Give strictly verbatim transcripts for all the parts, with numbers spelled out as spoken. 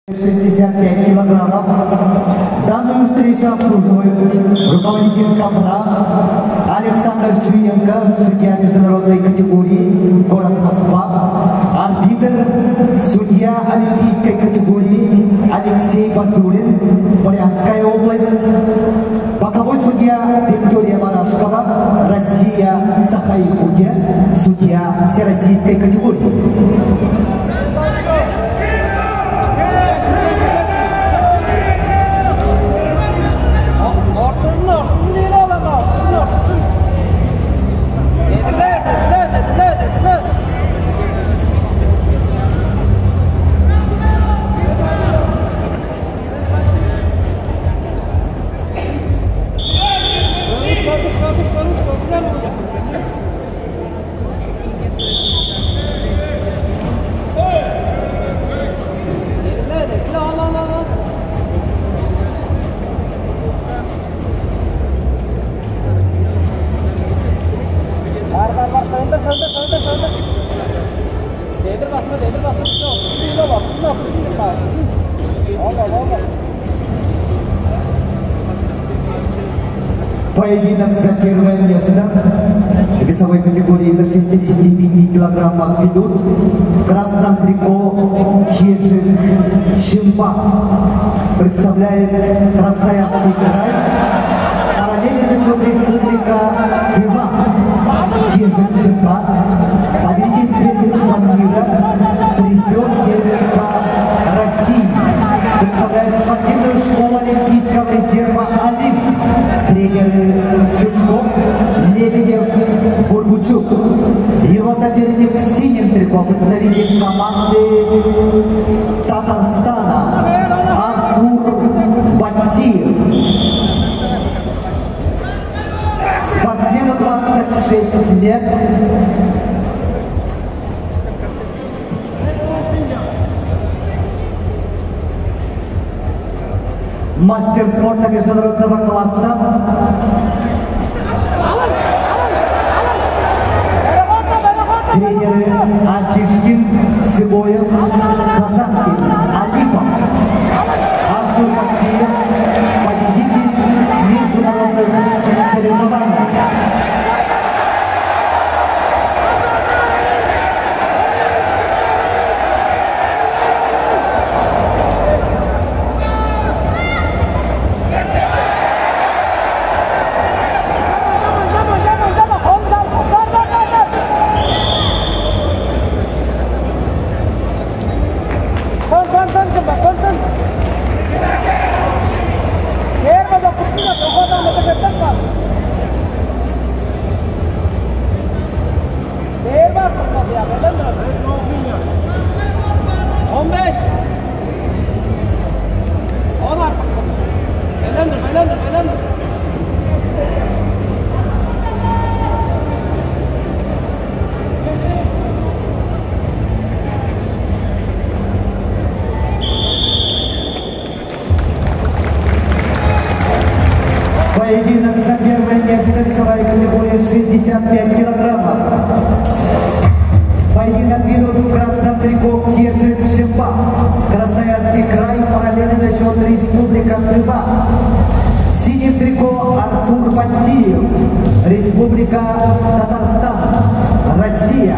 шестьдесят пять килограммов. Данную встречу обслуживает руководитель КАФРА Александр Чуенко, судья международной категории, город Москва, арбитр, судья олимпийской категории Алексей Базулин, Брянская область, боковой судья Виктория Марашкова, Россия, Саха-Якутия, судья всероссийской категории. Поединок за первое место весовой категории до шестидесяти пяти килограммов ведут в красном трико Чижик Чимба. Представляет Красноярский край. Параллельно зачет Республика Тыва. Чижик Чимба. Победитель первенства мира. Призер первенства России. Представляет спортивную школу Олимпийского резерва «Олимп». Тренеры Сучков, Лебедев, Бурбучук. Его соперник в синем трико, представитель команды Татарстана Артур Батиев. Спортсмену двадцать шесть лет. Мастер спорта международного класса. Тренеры Атишкин, Цыбоев, Казанкин, Алипов. Артур Батиев, победитель международных соревнований. Поединок за первое место весовая категория шестьдесят пять килограммов. Поединок ведут в красном трико Чижик Чимба. Красноярский край, параллельный зачет Республика Тыва. В синем трико Артур Батиев, Республика Татарстан, Россия.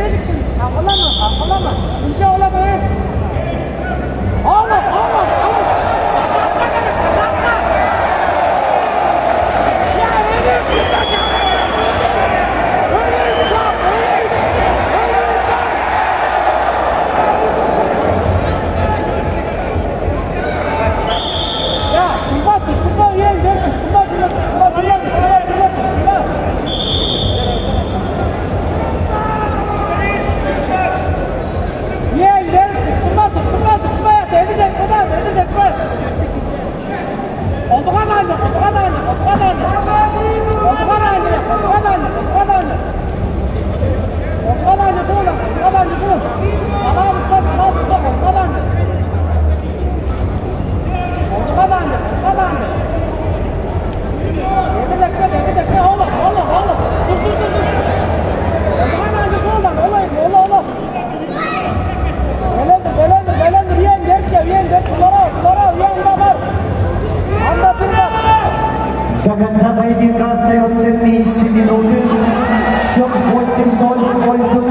До конца поединка остается меньше минуты. Счет восемь ноль в пользу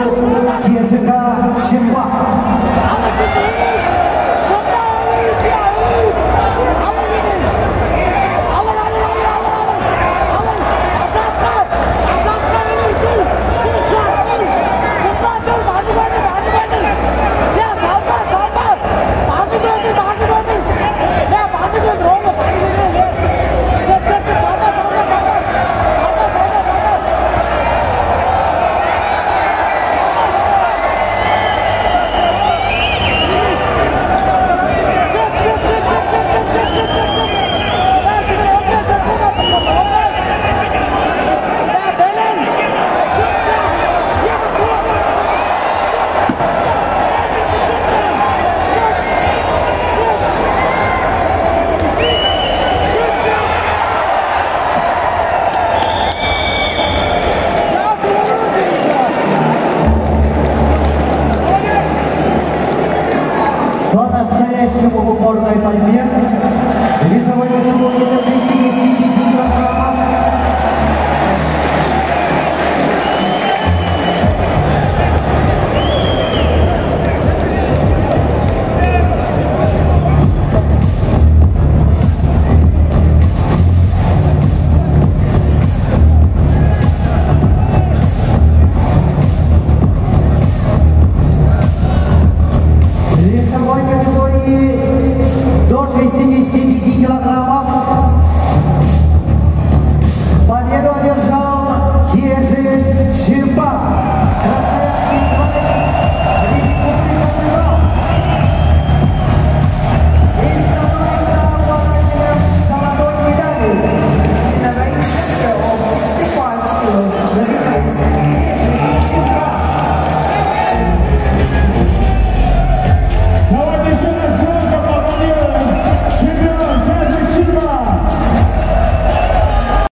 Кежика Чимба. В упорной борьбе